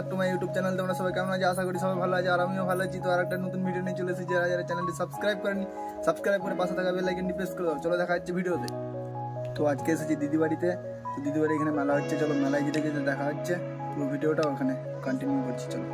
Back to my YouTube channel. তোমরা সবাই কেমন আছো? আশা করি সবাই ভালো আছে, আর আমিও ভালো আছি। তো আর একটা নতুন ভিডিও নিয়ে চলে এসেছি। যারা যারা চ্যানেলটি সাবস্ক্রাইব করেনি, সাবস্ক্রাইব করে পাশে থাকা বেল আইকনটি প্রেস করে দাও। চলো দেখা হচ্ছে ভিডিওতে। তো আজকে এসেছি দিদি বাড়িতে। তো দিদি বাড়ি এখানে মেলা হচ্ছে, চলো মেলায় যেতে যেতে দেখা হচ্ছে। পুরো ভিডিওটা ওখানে কন্টিনিউ করছি, চলো।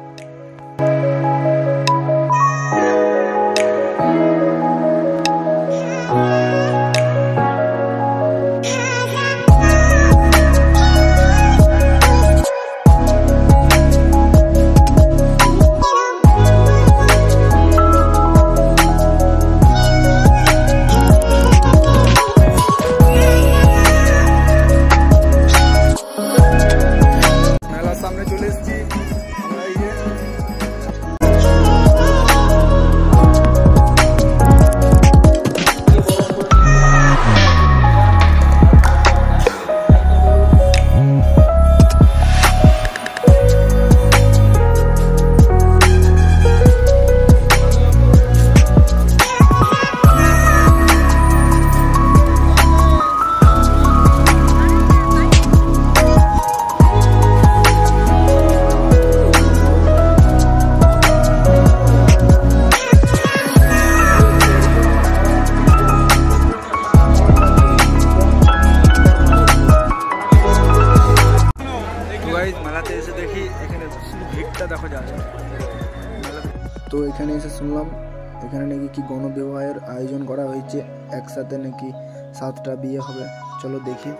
মেলাতে এসে দেখি এখানে ভিড়টা দেখো যায়। তো এখানে এসে শুনলাম এখানে নাকি কি গণবিবাহের আয়োজন করা হয়েছে, একসাথে নাকি 7টা বিয়ে হবে। চলো দেখি।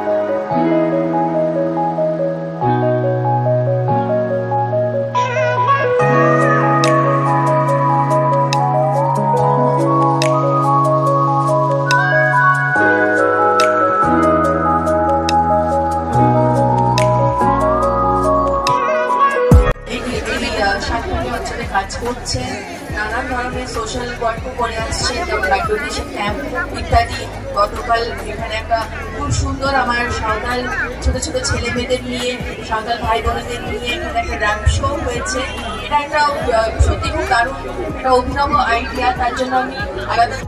কাজ করছে, নানান ধরনের সোশ্যাল ওয়ার্ক করে আসছে, যেমন ব্লাড ডোনেশন ক্যাম্প ইত্যাদি। গতকাল এখানে একটা খুব সুন্দর আমার সাঁওতাল ছোট ছোট ছেলে মেয়েদের নিয়ে, সাঁওতাল ভাই বোনেদের নিয়ে এখানে একটা ডান্স শো হয়েছে। এটা একটা সত্যি খুব দারুণ একটা অভিনব আইডিয়া, তার জন্য আমি আলাদা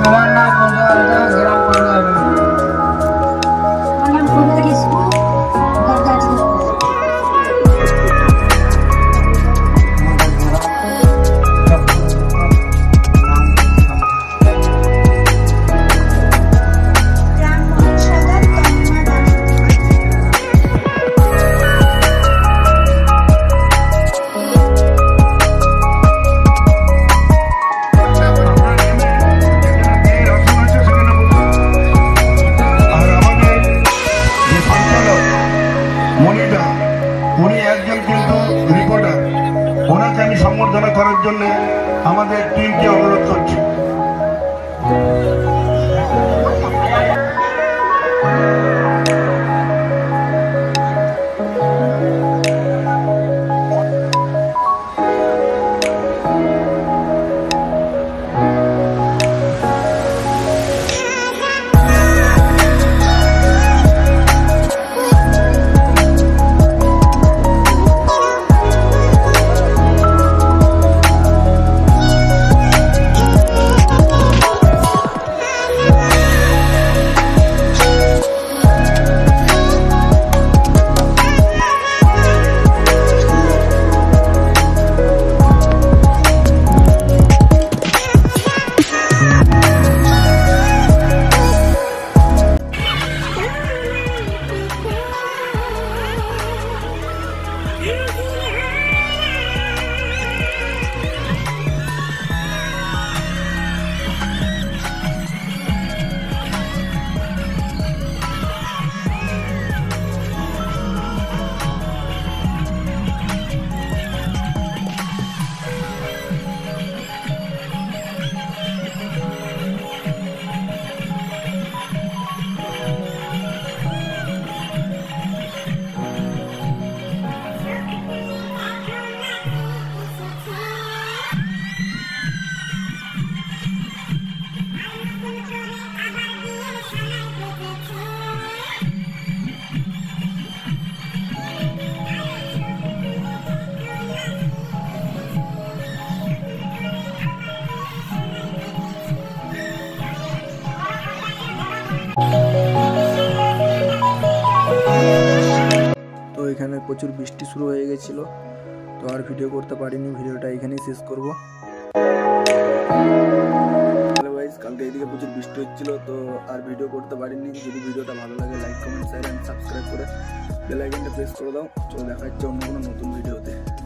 আমার নাম বন্ধুবান্ধব গ্রাম পঞ্চায়েত। উনি একজন কিন্তু রিপোর্টার, ওনাকে আমি সম্বর্ধনা করার জন্য আমাদের টিমকে অনুরোধ করছি। তো এখানে প্রচুর বৃষ্টি শুরু হয়ে গেছিলো, তো আর ভিডিও করতে পারিনি, ভিডিওটা এখানেই শেষ করবো। হ্যালো গাইস, কালকে এদিকে প্রচুর বৃষ্টি হচ্ছিল, তো আর ভিডিও করতে পারিনি। যদি ভিডিওটা ভালো লাগে like comment share and subscribe করে বেল আইকনটা প্রেস করে দাও। চলো দেখা হচ্ছে অন্য কোনো নতুন ভিডিওতে।